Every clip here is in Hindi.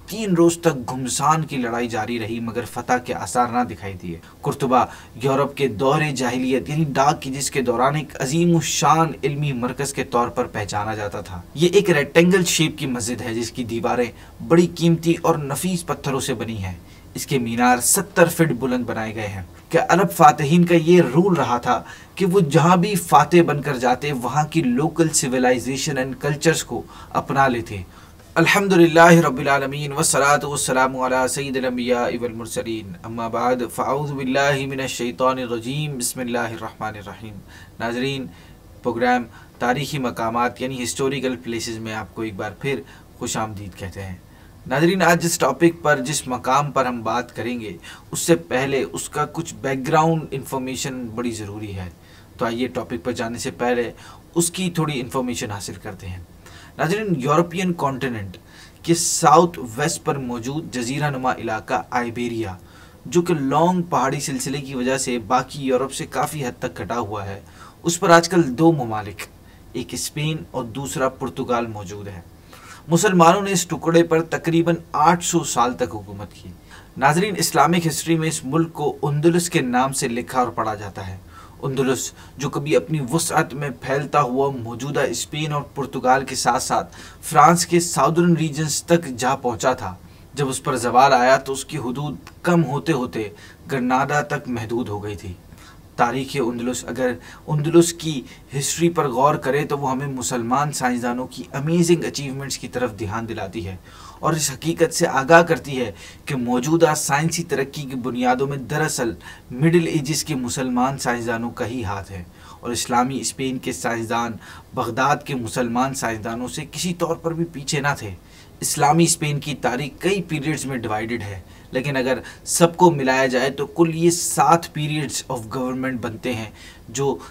3 रोज तक घुमसान की लड़ाई जारी रही मगर फतह के आसार ना दिखाई दिए। कुर्तुबा यूरोप के दौरे जाहिलियत यानी डार्क एजेस के दौरान एक अजीम शान इल्मी मरकज के तौर पर पहचाना जाता था। ये एक रेक्टेंगल शेप की मस्जिद है जिसकी दीवारें बड़ी कीमती और नफीस पत्थरों से बनी हैं। इसके मीनार 70 फीट बुलंद बनाए गए हैं। क्या अरब फातहीन का ये रूल रहा था कि वो जहाँ भी फातेह बनकर जाते वहाँ की लोकल सिविलाइजेशन एंड कल्चर्स को अपना लेते। अल्हम्दुलिल्लाहि रब्बिल आलमीन वस्सलातु वस्सलामु अला सय्यिदिल अंबिया वल मुरसलीन अम्मा बाद फ़अऊज़ु बिल्लाहि मिनश शैतानिर रजीम बिस्मिल्लाहिर रहमानिर रहीम। नाज़रीन, प्रोग्राम तारीख़ी मकामात यानी हिस्टोरिकल प्लेसेस में आपको एक बार फिर खुशामदीद कहते हैं। नाज़रीन, आज जिस टॉपिक पर जिस मकाम पर हम बात करेंगे उससे पहले उसका कुछ बैकग्राउंड इंफॉर्मेशन बड़ी ज़रूरी है। तो आइए टॉपिक पर जाने से पहले उसकी थोड़ी इन्फॉर्मेशन हासिल करते हैं। नाज़रीन, यूरोपियन कॉन्टिनेंट के साउथ वेस्ट पर मौजूद जजीरा नुमा इलाका आइबेरिया, जो कि लॉन्ग पहाड़ी सिलसिले की वजह से बाकी यूरोप से काफ़ी हद तक कटा हुआ है, उस पर आजकल 2 ममालिक, एक स्पेन और दूसरा पुर्तगाल मौजूद है। मुसलमानों ने इस टुकड़े पर तकरीबन 800 साल तक हुकूमत की। नाज़रीन, इस्लामिक हिस्ट्री में इस मुल्क को उंदुलुस के नाम से लिखा और पढ़ा जाता है। उंदुलुस जो कभी अपनी वुसअत में फैलता हुआ मौजूदा स्पेन और पुर्तगाल के साथ साथ फ्रांस के साउदर्न रीजन्स तक जा पहुंचा था। जब उस पर ज़वाल आया तो उसकी हुदूद कम होते होते ग्रनाडा तक महदूद हो गई थी। तारीख़ उंदुलुस, अगर उंदुलुस की हिस्ट्री पर गौर करें तो वो हमें मुसलमान साइंसदानों की अमेजिंग अचीवमेंट्स की तरफ ध्यान दिलाती है और इस हकीकत से आगाह करती है कि मौजूदा साइंसी तरक्की की बुनियादों में दरअसल मिडिल एजेस के मुसलमान साइंसदानों का ही हाथ है और इस्लामी स्पेन के साइंसदान बगदाद के मुसलमान साइंसदानों से किसी तौर पर भी पीछे ना थे। इस्लामी स्पेन की तारीख कई पीरियड्स में डिवाइडेड है, लेकिन अगर सबको मिलाया जाए तो कुल ये 7 पीरियड्स ऑफ गवर्नमेंट बनते हैं, जो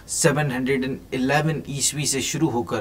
711 ईस्वी से शुरू होकर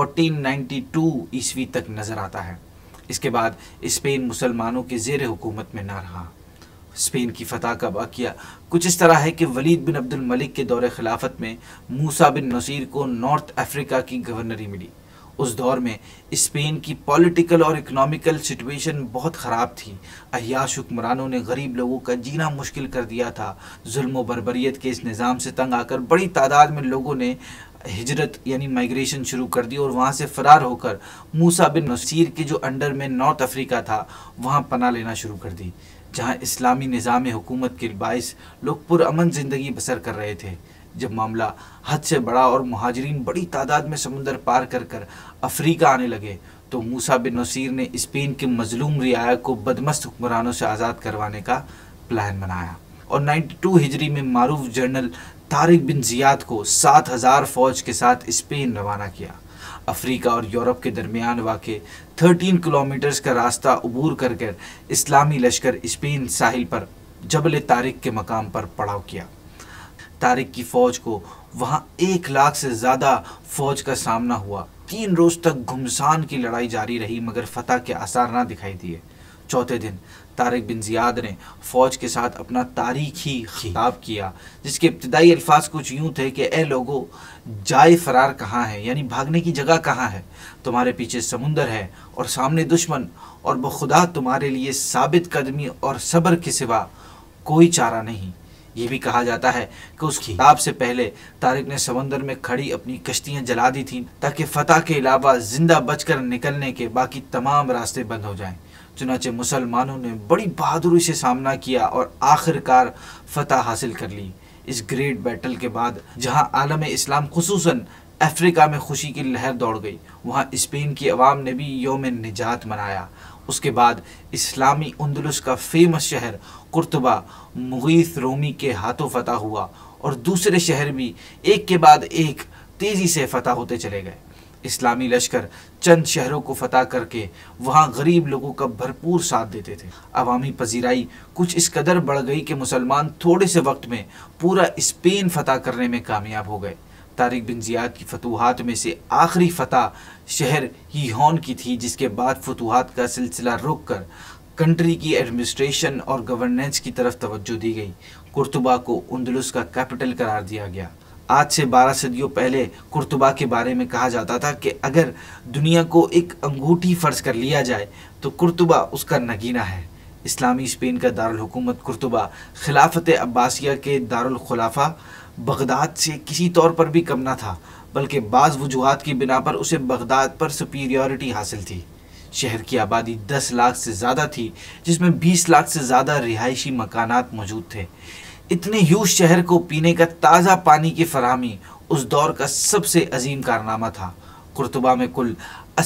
1492 ईस्वी तक नज़र आता है। इसके बाद स्पेन मुसलमानों के ज़ेर हुकूमत में ना रहा। स्पेन की फतह का वाक़या कुछ इस तरह है कि वलीद बिन अब्दुल मलिक के दौरे खिलाफत में मूसा बिन नसीर को नॉर्थ अफ्रीका की गवर्नरी मिली। उस दौर में स्पेन की पॉलिटिकल और इकोनॉमिकल सिचुएशन बहुत ख़राब थी। अय्याश हुक्मरानों ने गरीब लोगों का जीना मुश्किल कर दिया था। जुल्म व बर्बरियत के इस निज़ाम से तंग आकर बड़ी तादाद में लोगों ने हिजरत यानी माइग्रेशन शुरू कर दी और वहाँ से फ़रार होकर मूसा बिन नसीर के जो अंडर में नॉर्थ अफ्रीका था वहाँ पनाह लेना शुरू कर दी, जहाँ इस्लामी निज़ाम हुकूमत के बाइस लोग पुरअमन ज़िंदगी बसर कर रहे थे। जब मामला हद से बड़ा और मुहाजिरीन बड़ी तादाद में समुंदर पार कर कर अफ्रीका आने लगे तो मूसा बिन नसीर ने स्पेन के मजलूम रियाया को बदमस्त हुक्मरानों से आज़ाद करवाने का प्लान बनाया और 92 हिजरी में मारूफ जनरल तारिक बिन ज़ियाद को 7000 फ़ौज के साथ स्पेन रवाना किया। अफ्रीका और यूरोप के दरमियान वाक़े 13 किलोमीटर्स का रास्ता अबूर कर कर इस्लामी लश्कर स्पेन साहिल पर जबल तारिक के मकाम पर पड़ाव किया। तारिक की फ़ौज को वहाँ 1 लाख से ज़्यादा फ़ौज का सामना हुआ। 3 रोज़ तक घुमसान की लड़ाई जारी रही मगर फतह के आसार ना दिखाई दिए। चौथे दिन तारिक बिन ज़ियाद ने फ़ौज के साथ अपना तारीखी खिताब किया, जिसके इब्तिदाई अल्फाज कुछ यूँ थे कि ए लोगो, जाए फ़रार कहाँ है, यानी भागने की जगह कहाँ है। तुम्हारे पीछे समुंदर है और सामने दुश्मन, और बखुदा तुम्हारे लिए साबित कदमी और सब्र के सिवा कोई चारा नहीं। ये भी कहा जाता है कि उस खिताब से पहले तारिक ने समंदर में खड़ी अपनी कश्तियां जला दी थीं ताकि फतह के अलावा जिंदा बचकर निकलने के बाकी तमाम रास्ते बंद हो जाएं। चुनाचे मुसलमानों ने बड़ी बहादुरी से सामना किया और आखिरकार फतह हासिल कर ली। इस ग्रेट बैटल के बाद जहां आलम इस्लाम खुसूसन अफ्रीका में खुशी की लहर दौड़ गई, वहाँ स्पेन की अवाम ने भी यौम निजात मनाया। उसके बाद इस्लामी उंदुलुस का फेमस शहर कुर्तुबा मुगीथ रोमी के हाथों फतह हुआ और दूसरे शहर भी एक के बाद एक तेज़ी से फतह होते चले गए। इस्लामी लश्कर चंद शहरों को फतह करके वहाँ गरीब लोगों का भरपूर साथ देते थे। अवामी पजीराई कुछ इस कदर बढ़ गई कि मुसलमान थोड़े से वक्त में पूरा स्पेन फतह करने में कामयाब हो गए। तारिक बिन ज़ियाद की फतूहात में से आखिरी फतह शहर हीहोन की थी, जिसके बाद फतूहात का सिलसिला रुक कर कंट्री की एडमिनिस्ट्रेशन और गवर्नेंस की तरफ तवज्जो दी गई। कुर्तुबा को उंदुलुस का कैपिटल करार दिया गया। आज से 12 सदियों पहले कुर्तुबा के बारे में कहा जाता था कि अगर दुनिया को एक अंगूठी फर्ज कर लिया जाए तो कुर्तुबा उसका नगीना है। इस्लामी स्पेन का दारुल हुकूमत कुर्तुबा खिलाफत अब्बासिया के दारुल खुलाफा बगदाद से किसी तौर पर भी कम न था, बल्कि बाज़ वजूहात की बिना पर उसे बगदाद पर सुपीरियरिटी हासिल थी। शहर की आबादी 10 लाख से ज़्यादा थी, जिसमें 20 लाख से ज़्यादा रिहायशी मकानात मौजूद थे। इतने ह्यूज शहर को पीने का ताज़ा पानी की फराहमी उस दौर का सबसे अजीम कारनामा था। कुर्तुबा में कुल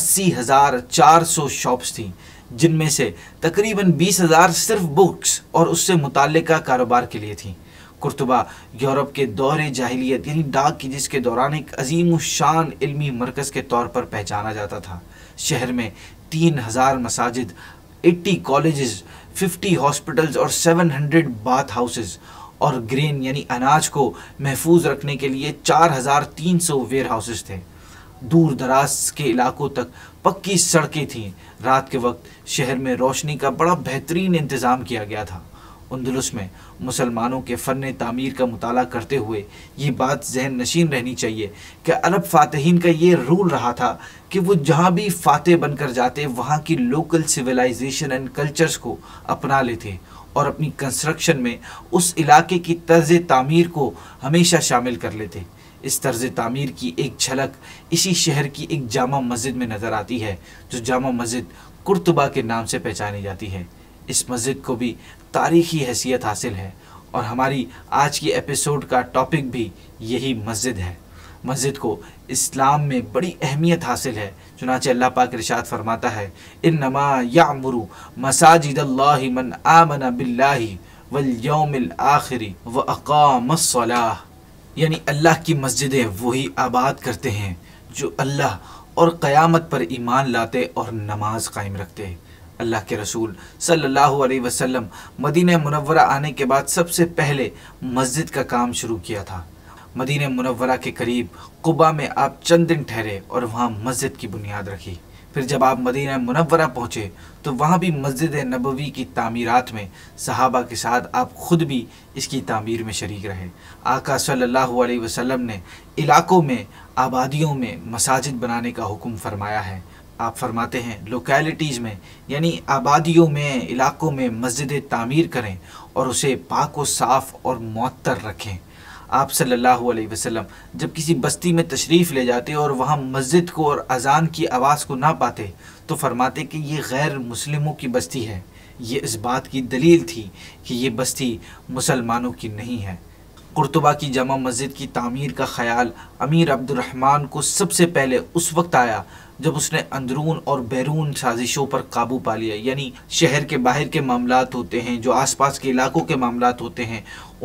80,400 शॉप्स थीं, जिनमें से तकरीबन 20,000 सिर्फ बुक्स और उससे मुताल्लिका कारोबार के लिए थीं। कुर्तुबा यूरोप के दौरे जाहिलियत यानी डाक की जिसके दौरान एक अजीम शान इल्मी मरकज़ के तौर पर पहचाना जाता था। शहर में 3,000 मसाजिद, 80 कॉलेजेस, 50 हॉस्पिटल्स और 700 बाथ हाउसेस और ग्रेन यानी अनाज को महफूज रखने के लिए 4,300 वेयर हाउसेस थे। दूर दराज के इलाकों तक पक्की सड़कें थीं। रात के वक्त शहर में रोशनी का बड़ा बेहतरीन इंतज़ाम किया गया था। अंदलुस में मुसलमानों के फ़न तामीर का मुताला करते हुए ये बात जहन नशीन रहनी चाहिए कि अरब फ़ातहीन का ये रूल रहा था कि वो जहाँ भी फ़ातह बनकर जाते वहाँ की लोकल सिविलाइजेशन एंड कल्चर्स को अपना लेते और अपनी कंस्ट्रक्शन में उस इलाके की तर्ज तामीर को हमेशा शामिल कर लेते। इस तर्ज तामीर की एक झलक इसी शहर की एक जामा मस्जिद में नज़र आती है, जो जामा मस्जिद कुर्तुबा के नाम से पहचानी जाती है। इस मस्जिद को भी तारीख़ी हैसियत हासिल है और हमारी आज की एपिसोड का टॉपिक भी यही मस्जिद है। मस्जिद को इस्लाम में बड़ी अहमियत हासिल है। चुनांचे अल्लाह पाक इरशाद फरमाता है, इन्नमा यामुरु मसाजिदल्लाहि मन आमना बिल्लाहि वल यौमिल आखिरी व अक़ामस्सलाह, यानी अल्लाह की मस्जिदें वही आबाद करते हैं जो अल्लाह और क़यामत पर ईमान लाते और नमाज कायम रखते हैं। अल्लाह के रसूल सल्लल्लाहु अलैहि वसल्लम मदीना मुनव्वरा आने के बाद सबसे पहले मस्जिद का काम शुरू किया था। मदीना मुनव्वरा के करीब कुबा में आप चंद दिन ठहरे और वहाँ मस्जिद की बुनियाद रखी। फिर जब आप मदीना मुनव्वरा पहुँचे तो वहाँ भी मस्जिद नबवी की तामीरात में सहाबा के साथ आप खुद भी इसकी तामीर में शरीक रहे। आका सल्लल्लाहु अलैहि वसल्लम ने इलाकों में, आबादियों में मसाजिद बनाने का हुक्म फरमाया है। आप फरमाते हैं लोकेलिटीज़ में यानी आबादियों में, इलाकों में मस्जिद तामीर करें और उसे पाक व साफ़ और मुअत्तर रखें। आप सल्लल्लाहु अलैहि वसल्लम जब किसी बस्ती में तशरीफ़ ले जाते और वहाँ मस्जिद को और अज़ान की आवाज़ को ना पाते तो फरमाते कि ये गैर मुस्लिमों की बस्ती है। ये इस बात की दलील थी कि ये बस्ती मुसलमानों की नहीं है। कुर्तुबा की जामा मस्जिद की तामीर का ख़याल अमीर अब्दुर्रहमान को सबसे पहले उस वक्त आया जब उसने अंदरून और बैरून साजिशों पर काबू पा लिया। यानी शहर के बाहर के मामलात होते हैं, जो आसपास के इलाकों के मामलात होते हैं,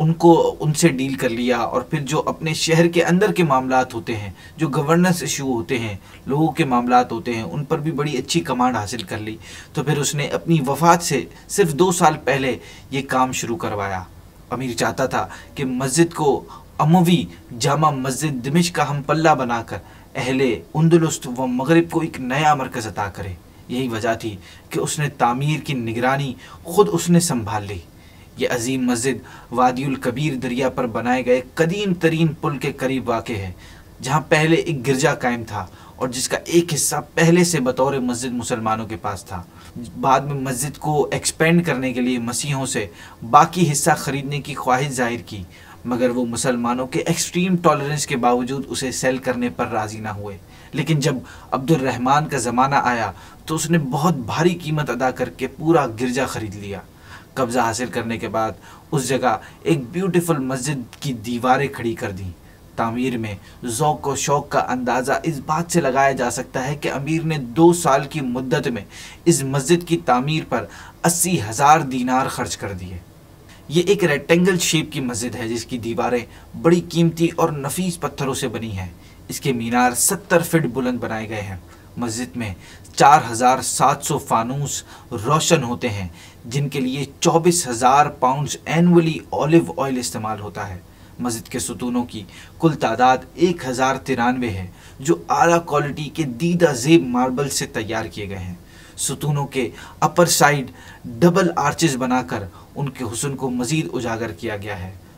उनसे डील कर लिया, और फिर जो अपने शहर के अंदर के मामलात होते हैं, जो गवर्नेंस इशू होते हैं, लोगों के मामलात होते हैं, उन पर भी बड़ी अच्छी कमांड हासिल कर ली। तो फिर उसने अपनी वफ़ात से सिर्फ 2 साल पहले ये काम शुरू करवाया। अमीर चाहता था कि मस्जिद को अमवी जामा मस्जिद दिमिश्क का हम पल्ला बनाकर अहले अंदलुस व मगरिब को एक नया मरकज़ अता करे। यही वजह थी कि उसने तामीर की निगरानी खुद उसने संभाल ली। ये अजीम मस्जिद वादियुल कबीर दरिया पर बनाए गए कदीम तरीन पुल के करीब वाक़े है, जहाँ पहले एक गिरजा कायम था और जिसका एक हिस्सा पहले से बतौर मस्जिद मुसलमानों के पास था। बाद में मस्जिद को एक्सपेंड करने के लिए मसीहों से बाकी हिस्सा ख़रीदने की ख्वाहिश जाहिर की, मगर वो मुसलमानों के एक्सट्रीम टॉलरेंस के बावजूद उसे सेल करने पर राज़ी ना हुए। लेकिन जब अब्दुर्रहमान का ज़माना आया तो उसने बहुत भारी कीमत अदा करके पूरा गिरजा ख़रीद लिया। कब्ज़ा हासिल करने के बाद उस जगह एक ब्यूटीफुल मस्जिद की दीवारें खड़ी कर दी। तामीर में ज़ौक़ व शौक़ का अंदाज़ा इस बात से लगाया जा सकता है कि अमीर ने 2 साल की मुद्दत में इस मस्जिद की तामीर पर 80,000 दीनार खर्च कर दिए। ये एक रेक्टेंगल शेप की मस्जिद है जिसकी दीवारें बड़ी कीमती और नफीस पत्थरों से बनी हैं। इसके मीनार 70 फीट बुलंद बनाए गए हैं। मस्जिद में 4,700 फानूस रोशन होते हैं, जिनके लिए 24,000 पाउंड्स एनुअली ऑलिव ऑयल इस्तेमाल होता है। मस्जिद के सुतूनों की कुल तादाद 1093 है, जो आला क्वालिटी के दीदा ज़ेब मार्बल से तैयार किए गए हैं। सुतूनों के अपर साइड डबल आर्चेस बनाकर उनके हुस्न को मज़ीद उजागर किया गया है।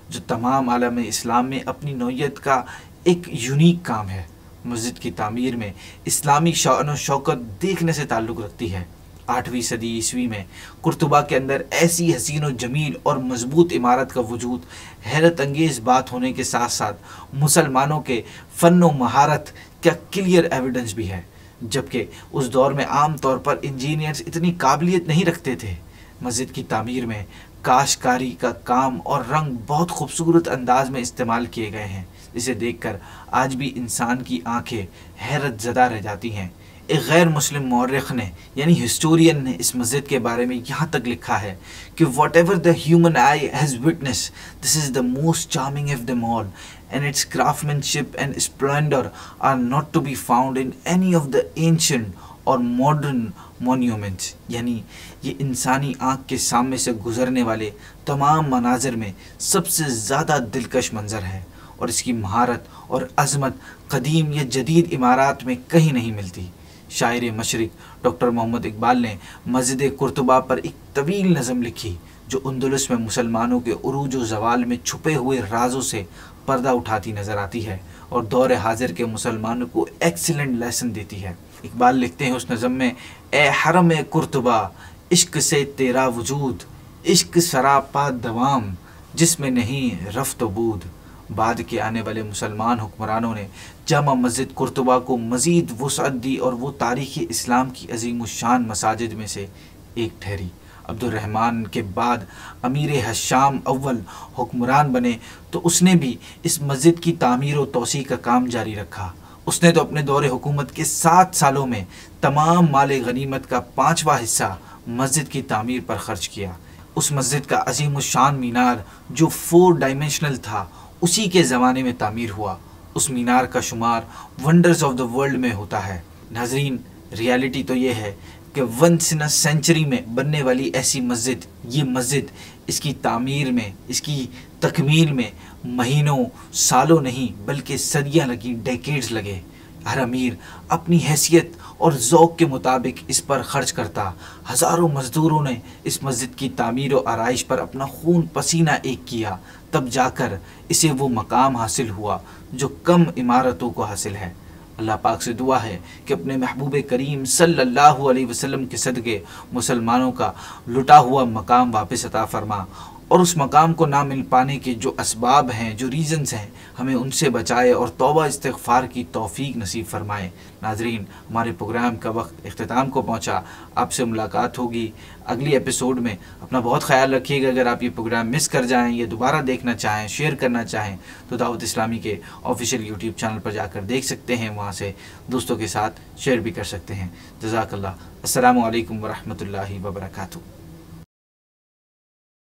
जो तमाम आलम इस्लाम में अपनी नौइयत का एक यूनिक काम है। मस्जिद की तामीर में इस्लामी शान और शौकत देखने से ताल्लुक़ रखती है। 8वीं सदी ईस्वी में कुर्तुबा के अंदर ऐसी हसीन और जमील और मजबूत इमारत का वजूद हैरत अंगेज़ बात होने के साथ साथ मुसलमानों के फ़न व महारत का क्लियर एविडेंस भी है, जबकि उस दौर में आम तौर पर इंजीनियर्स इतनी काबिलियत नहीं रखते थे। मस्जिद की तामीर में काशकारी का काम और रंग बहुत खूबसूरत अंदाज में इस्तेमाल किए गए हैं, जिसे देखकर आज भी इंसान की आंखें हैरत ज़दा रह जाती हैं। एक गैर मुस्लिम मौरख ने यानी हिस्टोरियन ने इस मस्जिद के बारे में यहाँ तक लिखा है कि whatever the human eye has witness, this is the most charming of them all and its craftsmanship and splendor are not to be found in any of the ancient or modern monuments। यानी ये इंसानी आँख के सामने से गुजरने वाले तमाम मनाजिर में सबसे ज़्यादा दिलकश मंजर है और इसकी महारत और अज़मत कदीम या जदीद इमारात में कहीं नहीं मिलती। शायर मशरिक डॉक्टर मोहम्मद इकबाल ने मस्जिद कुर्तुबा पर एक तवील नज़म लिखी जो अंदलुस में मुसलमानों के उरूज व ज़वाल में छुपे हुए राजों से पर्दा उठाती नज़र आती है और दौर हाजिर के मुसलमानों को एक्सीलेंट लेसन देती है। इकबाल लिखते हैं उस नज़म में, ए हरम कुर्तुबा इश्क से तेरा वजूद, इश्क सरापा दवाम जिसमें नहीं रफ्त बूद। बाद के आने वाले मुसलमान हुक्मरानों ने जामा मस्जिद कुर्तुबा को मज़ीद वुसअत दी और वो तारीख़ इस्लाम की अज़ीमुश्शान मसाजिद में से एक ठहरी। अब्दुर्रहमान के बाद अमीर हशाम अव्वल हुक्मरान बने तो उसने भी इस मस्जिद की तामीर व तोसी का काम जारी रखा। उसने तो अपने दौरे हुकूमत के 7 सालों में तमाम माल गनीमत का 5वां हिस्सा मस्जिद की तामीर पर खर्च किया। उस मस्जिद का अज़ीमुश्शान मीनार जो 4 डायमेंशनल था उसी के ज़माने में तामीर हुआ। उस मीनार का शुमार वंडर्स ऑफ द वर्ल्ड में होता है। नाजरीन, रियलिटी तो ये है कि वंस इन अ सेंचुरी में बनने वाली ऐसी मस्जिद, ये मस्जिद इसकी तामीर में, इसकी तकमील में महीनों सालों नहीं बल्कि सदियां लगी, डेकेड्स लगे। हर अमीर अपनी हैसियत और ज़ौक़ के मुताबिक इस पर ख़र्च करता। हज़ारों मज़दूरों ने इस मस्जिद की तामीर और आराइश पर अपना खून पसीना एक किया, तब जाकर इसे वो मकाम हासिल हुआ जो कम इमारतों को हासिल है। अल्लाह पाक से दुआ है कि अपने महबूब करीम सल्लल्लाहु अलैहि वसल्लम के सदक़े मुसलमानों का लुटा हुआ मकाम वापस अता फरमा और उस मकाम को ना मिल पाने के जो असबाब हैं, जो रीज़न्स हैं, हमें उनसे बचाए और तौबा इस्तिग़फ़ार की तौफ़ीक नसीब फरमाए। नाज़रीन, हमारे प्रोग्राम का वक्त इख्तिताम को पहुँचा। आपसे मुलाकात होगी अगली एपिसोड में। अपना बहुत ख्याल रखिएगा। अगर आप ये प्रोग्राम मिस कर जाएँ या दोबारा देखना चाहें, शेयर करना चाहें तो दावत इस्लामी के ऑफिशियल यूट्यूब चैनल पर जाकर देख सकते हैं, वहाँ से दोस्तों के साथ शेयर भी कर सकते हैं। जज़ाकल्लाह। अस्सलामु अलैकुम व रहमतुल्लाहि व बरकातुहू।